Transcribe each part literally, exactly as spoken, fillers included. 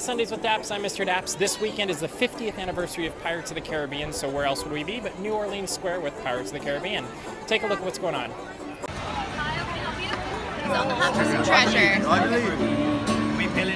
Sundays with D A Ps. I'm Mister D A Ps. This weekend is the fiftieth anniversary of Pirates of the Caribbean, so where else would we be but New Orleans Square with Pirates of the Caribbean. Take a look at what's going on. He's on the hunt for some treasure. We pillage.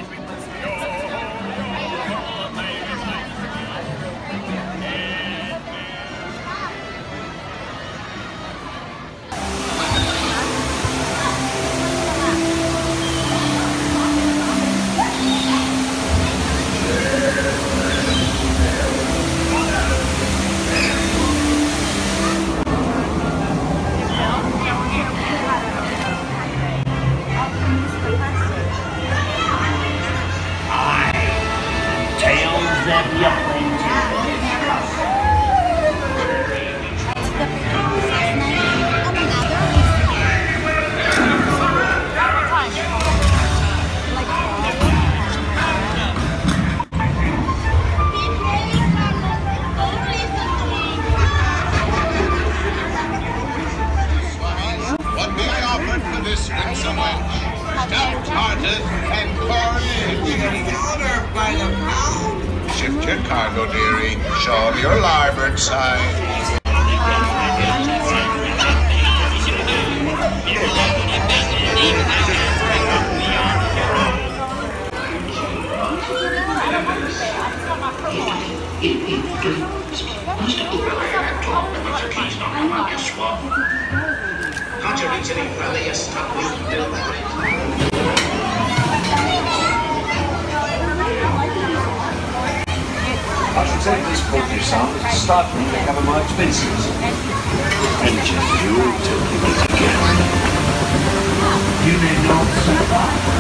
Shift your cargo, dearie. Show them your larboard side. Can't you reach any further? You're stuck with the middle line. I should take this book, you son, as a start for me to cover my expenses. And just you till you meet again. You may not survive.